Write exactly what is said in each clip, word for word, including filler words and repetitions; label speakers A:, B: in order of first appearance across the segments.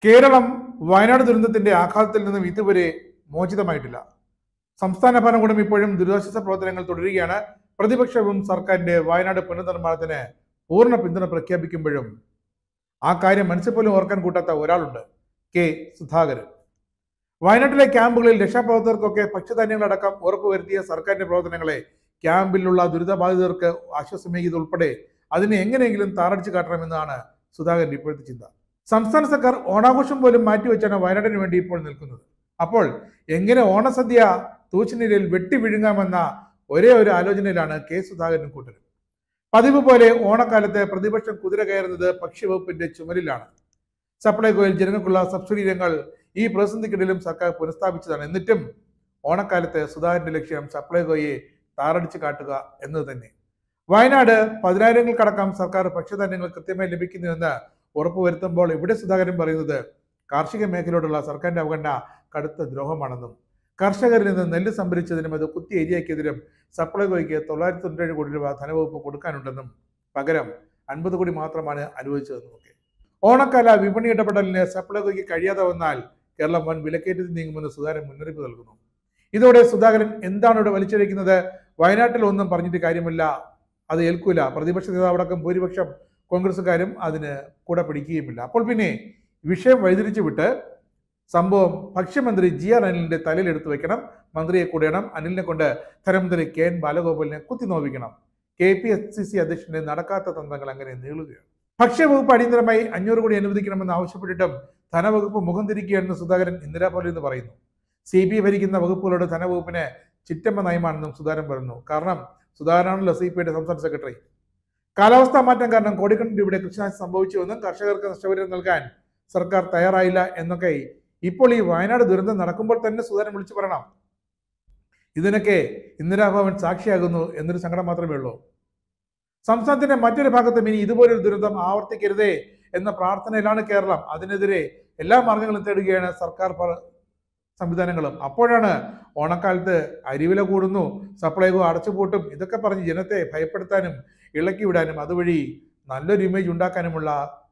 A: കേരളം വയനാട് ദുരന്തത്തിന്റെ ആഘാതത്തിൽ നിന്നും ഇതുവരെ മോചിതമായിട്ടില്ല. സംസ്ഥാന ഭരണകൂടം ഇപ്പോഴും ദുരിതാശ്വാസ പ്രവർത്തനങ്ങൾ തുടരുകയാണ്. പ്രതിപക്ഷവും സർക്കാരിന്റെ വയനാട് പുനർനിർമ്മാണത്തിന് പൂർണ്ണ പിന്തുണ പ്രഖ്യാപിക്കുമ്പോഴും ആ കാര്യം മനസ്സിൽ പോലും ഓർക്കാൻ കൂട്ടാത്ത ഒരാളുണ്ട്, കെ സുധാകരൻ. വയനാട്ടിലെ ക്യാമ്പുകളിൽ രക്ഷാപ്രവർത്തകർക്കൊക്കെ ഭക്ഷ്യധാന്യങ്ങളടക്കം ഉറപ്പുവരുത്തിയ സർക്കാരിന്റെ പ്രവർത്തനങ്ങളെ ക്യാമ്പിലുള്ള ദുരിതബാധിതർക്ക് ആശ്വാസമേകിയത് ഉൾപ്പെടെ അതിനെ എങ്ങനെയെങ്കിലും താറടിച്ചു കാട്ടണമെന്നാണ് സുധാകരന്റെ ഇപ്പോഴത്തെ ചിന്ത. സംസ്ഥാന സർക്കാർ ഓണാഘോഷം പോലും മാറ്റിവെച്ചാണ് വയനാടിന് വേണ്ടി ഇപ്പോൾ നിൽക്കുന്നത്. അപ്പോൾ എങ്ങനെ ഓണസദ്യ തൂച്ചുനിലയിൽ വെട്ടി വിഴുങ്ങാമെന്ന ഒരേ ഒരു ആലോചനയിലാണ് കെ സുധാകരനും കൂട്ടരും. പതിവ് പോലെ ഓണക്കാലത്ത് പ്രതിപക്ഷം കുതിര കയറുന്നത് ഭക്ഷ്യവകുപ്പിന്റെ ചുമലിലാണ്. സപ്ലൈകോയിൽ ജനങ്ങൾക്കുള്ള സബ്സിഡി ഇനങ്ങൾ ഈ പ്രതിസന്ധിക്കിടയിലും സർക്കാർ പുനഃസ്ഥാപിച്ചതാണ്. എന്നിട്ടും ഓണക്കാലത്ത് സുധാകരന്റെ ലക്ഷ്യം സപ്ലൈകോയെ താറടിച്ചു കാട്ടുക എന്നത് തന്നെ. വയനാട് പതിനായിരങ്ങൾക്കടക്കം സർക്കാർ ഭക്ഷ്യധാന്യങ്ങൾ കൃത്യമായി ലഭിക്കുന്നുവെന്ന് ഉറപ്പുവരുത്തുമ്പോൾ ഇവിടെ സുധാകരൻ പറയുന്നത് കാർഷിക മേഖലയോടുള്ള സർക്കാരിന്റെ അവഗണന കടുത്ത ദ്രോഹമാണെന്നും കർഷകരിൽ നിന്ന് നെല്ല് സംഭരിച്ചതിനും അത് കുത്തി ഏരിയാക്കിയതിനും സപ്ലൈകോയ്ക്ക് തൊള്ളായിരത്തി തൊണ്ണൂറ്റേഴ് കോടി രൂപ ധനവകുപ്പ് കൊടുക്കാനുണ്ടെന്നും പകരം അൻപത് കോടി മാത്രമാണ് അനുവദിച്ചതെന്നുമൊക്കെ. ഓണക്കാല വിപണി ഇടപെടലിന് സപ്ലൈകോയ്ക്ക് കഴിയാതെ വന്നാൽ കേരളം വൻ വിലക്കയറ്റത്തിൽ നീങ്ങുമെന്ന് സുധാകരൻ മുന്നറിയിപ്പ് നൽകുന്നു. ഇതോടെ സുധാകരൻ എന്താണ് ഇവിടെ വലിച്ചഴിക്കുന്നത്? വയനാട്ടിൽ ഒന്നും പറഞ്ഞിട്ട് കാര്യമില്ല, അത് ഏൽക്കൂല. പ്രതിപക്ഷ നേതാവടക്കം ഭൂരിപക്ഷം കോൺഗ്രസുകാരും അതിന് കൂടെ പിടിക്കുകയുമില്ല. അപ്പോൾ പിന്നെ വിഷയം വഴിതിരിച്ചു വിട്ട് സംഭവം ഭക്ഷ്യമന്ത്രി ജി ആർ അനിലിന്റെ തലയിൽ എടുത്തു വെക്കണം, മന്ത്രിയെ കൂടണം, അനിലിനെ കൊണ്ട് ധനമന്ത്രി കെ എൻ ബാലഗോപാലിനെ കുത്തിനോവിക്കണം. K P S C C അധ്യക്ഷന്റെ നടക്കാത്ത തന്ത്രങ്ങൾ അങ്ങനെ നീളുകയാണ്. ഭക്ഷ്യവകുപ്പ് അടിയന്തരമായി അഞ്ഞൂറ് കോടി അനുവദിക്കണമെന്ന് ആവശ്യപ്പെട്ടിട്ടും ധനവകുപ്പ് മുഖം തിരിക്കുകയാണെന്ന് സുധാകരൻ ഇന്ദിരാപോലെ എന്ന് പറയുന്നു. സി ബി ഐ ഭരിക്കുന്ന വകുപ്പുകളോട് ധനവകുപ്പിന് ചിറ്റമ്മ നയമാണെന്നും സുധാകരൻ പറയുന്നു. കാരണം സുധാകരനാണല്ലോ സി പി ഐയുടെ സംസ്ഥാന സെക്രട്ടറി. കാലാവസ്ഥാ മാറ്റം കാരണം കോടിക്കണക്കിന് രൂപയുടെ കൃഷിനാശം സംഭവിച്ചുവെന്നും കർഷകർക്ക് നഷ്ടപരിഹാരം നൽകാൻ സർക്കാർ തയ്യാറായില്ല എന്നൊക്കെ ഇപ്പോൾ ഈ വയനാട് ദുരന്തം നടക്കുമ്പോൾ തന്നെ സുധാകരൻ വിളിച്ചു പറയണം. ഇതിനൊക്കെ ഇന്ദിരാഭവൻ സാക്ഷിയാകുന്നു എന്നൊരു സങ്കടം മാത്രമേ ഉള്ളൂ. സംസ്ഥാനത്തിന്റെ മറ്റൊരു ഭാഗത്തും ഇനി ഇതുപോലൊരു ദുരന്തം ആവർത്തിക്കരുതേ എന്ന പ്രാർത്ഥനയിലാണ് കേരളം. അതിനെതിരെ എല്ലാ മാർഗങ്ങളും തേടുകയാണ് സർക്കാർ സംവിധാനങ്ങളും. അപ്പോഴാണ് ഓണക്കാലത്ത് അരിവില കൂടുന്നു, സപ്ലൈകോ അടച്ചുപൂട്ടും, ഇതൊക്കെ പറഞ്ഞ് ജനത്തെ ഭയപ്പെടുത്താനും ഇളക്കി വിടാനും അതുവഴി നല്ലൊരു ഇമേജ് ഉണ്ടാക്കാനുമുള്ള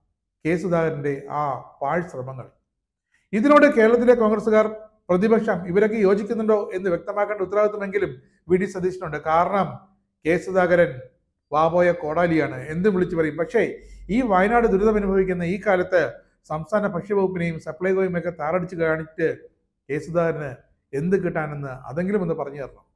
A: കെ സുധാകരന്റെ ആ പാഴ് ശ്രമങ്ങൾ. ഇതിനോട് കേരളത്തിലെ കോൺഗ്രസുകാർ, പ്രതിപക്ഷം ഇവരൊക്കെ യോജിക്കുന്നുണ്ടോ എന്ന് വ്യക്തമാക്കേണ്ട ഉത്തരവാദിത്വമെങ്കിലും വി ഡി സതീശനുണ്ട്. കാരണം കെ സുധാകരൻ വാപോയ കോടാലിയാണ്, എന്തും വിളിച്ചു പറയും. പക്ഷേ ഈ വയനാട് ദുരിതം അനുഭവിക്കുന്ന ഈ കാലത്ത് സംസ്ഥാന ഭക്ഷ്യവകുപ്പിനെയും സപ്ലൈകോയും ഒക്കെ താറടിച്ച് കാണിച്ച് കെ സുധാകരന് എന്ത് കിട്ടാനെന്ന് അതെങ്കിലും ഒന്ന് പറഞ്ഞു തരണം.